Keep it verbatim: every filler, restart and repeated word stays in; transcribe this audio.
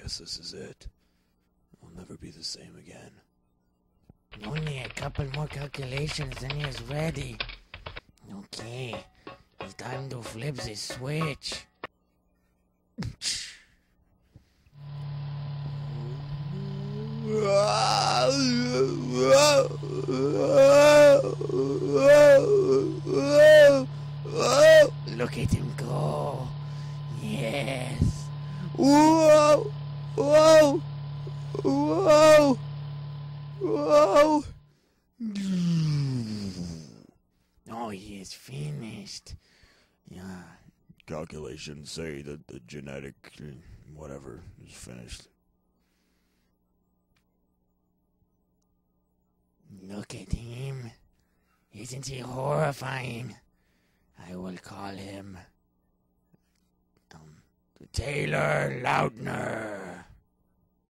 guess this is it. I'll never be the same again. Only a couple more calculations and he is ready. Okay, it's time to flip the switch. Look at him go. Yes. Whoa! Whoa! Whoa! Whoa! Oh, he is finished. Yeah. Calculations say that the genetic whatever is finished. Look at him. Isn't he horrifying? I will call him um, Taylor Lautner.